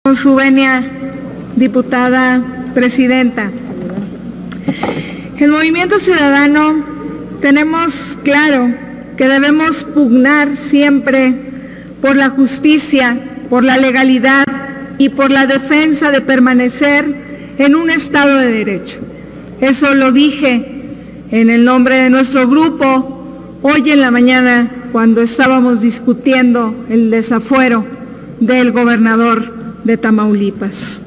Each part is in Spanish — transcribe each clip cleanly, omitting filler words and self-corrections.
Con su venia, diputada presidenta. El Movimiento Ciudadano tenemos claro que debemos pugnar siempre por la justicia, por la legalidad y por la defensa de permanecer en un Estado de Derecho. Eso lo dije en el nombre de nuestro grupo hoy en la mañana cuando estábamos discutiendo el desafuero del gobernador de Tamaulipas.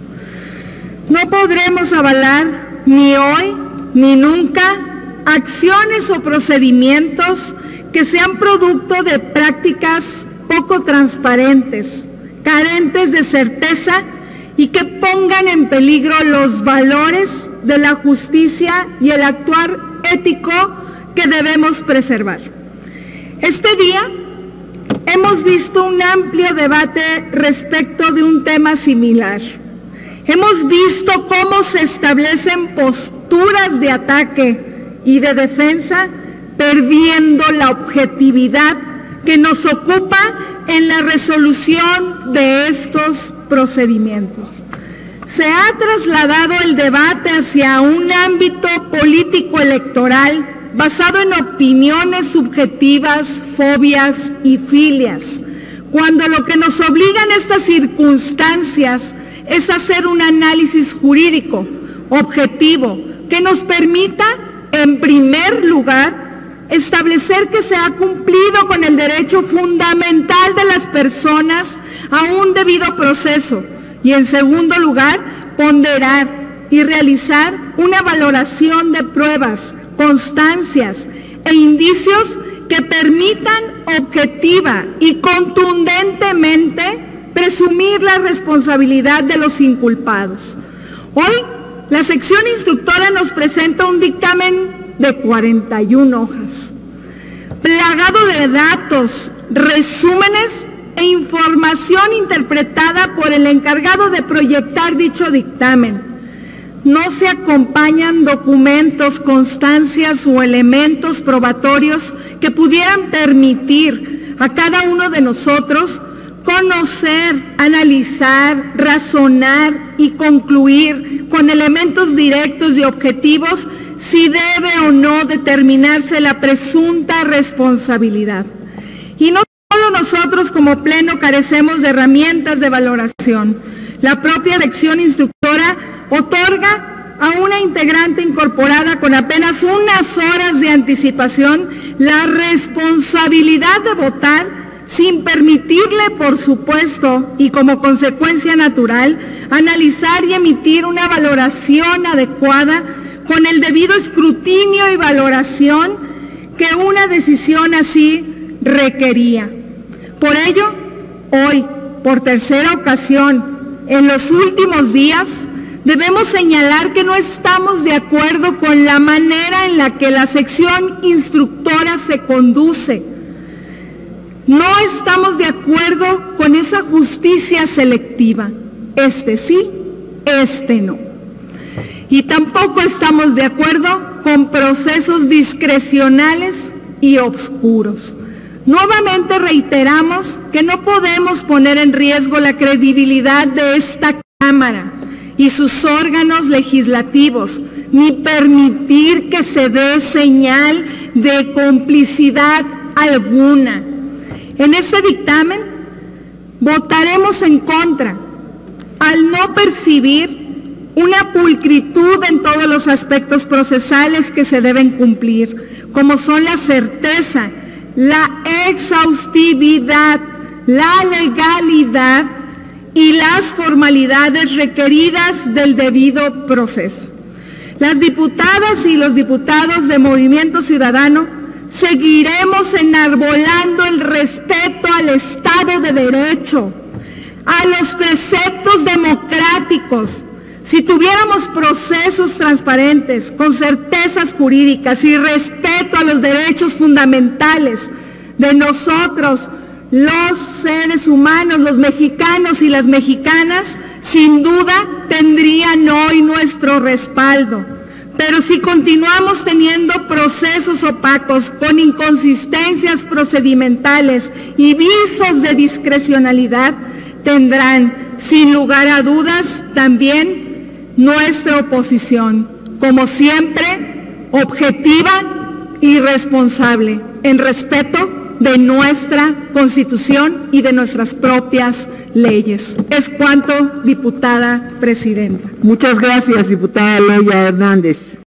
No podremos avalar ni hoy ni nunca acciones o procedimientos que sean producto de prácticas poco transparentes, carentes de certeza y que pongan en peligro los valores de la justicia y el actuar ético que debemos preservar. Este día hemos visto un amplio debate respecto de un tema similar. Hemos visto cómo se establecen posturas de ataque y de defensa, perdiendo la objetividad que nos ocupa en la resolución de estos procedimientos. Se ha trasladado el debate hacia un ámbito político-electoral basado en opiniones subjetivas, fobias y filias, cuando lo que nos obligan estas circunstancias es hacer un análisis jurídico, objetivo, que nos permita, en primer lugar, establecer que se ha cumplido con el derecho fundamental de las personas a un debido proceso y, en segundo lugar, ponderar y realizar una valoración de pruebas, constancias e indicios que permitan objetiva y contundentemente presumir la responsabilidad de los inculpados. Hoy, la sección instructora nos presenta un dictamen de 41 hojas, plagado de datos, resúmenes e información interpretada por el encargado de proyectar dicho dictamen. No se acompañan documentos, constancias o elementos probatorios que pudieran permitir a cada uno de nosotros conocer, analizar, razonar y concluir con elementos directos y objetivos si debe o no determinarse la presunta responsabilidad. Y no solo nosotros como Pleno carecemos de herramientas de valoración. La propia sección instructora otorga a una integrante incorporada con apenas unas horas de anticipación la responsabilidad de votar sin permitirle, por supuesto, y como consecuencia natural, analizar y emitir una valoración adecuada con el debido escrutinio y valoración que una decisión así requería. Por ello, hoy, por tercera ocasión, en los últimos días, debemos señalar que no estamos de acuerdo con la manera en la que la sección instructora se conduce. No estamos de acuerdo con esa justicia selectiva. Este sí, este no. Y tampoco estamos de acuerdo con procesos discrecionales y obscuros. Nuevamente reiteramos que no podemos poner en riesgo la credibilidad de esta Cámara y sus órganos legislativos, ni permitir que se dé señal de complicidad alguna. En este dictamen votaremos en contra al no percibir una pulcritud en todos los aspectos procesales que se deben cumplir, como son la certeza, la exhaustividad, la legalidad y las formalidades requeridas del debido proceso. Las diputadas y los diputados de Movimiento Ciudadano seguiremos enarbolando el respeto al Estado de Derecho, a los preceptos democráticos. Si tuviéramos procesos transparentes, con certezas jurídicas y respeto a los derechos fundamentales de nosotros, los seres humanos, los mexicanos y las mexicanas, sin duda tendrían hoy nuestro respaldo. Pero si continuamos teniendo procesos opacos con inconsistencias procedimentales y visos de discrecionalidad, tendrán sin lugar a dudas, también nuestra oposición, como siempre, objetiva y responsable, en respeto de nuestra Constitución y de nuestras propias leyes. Es cuanto, diputada presidenta. Muchas gracias, diputada Loya Hernández.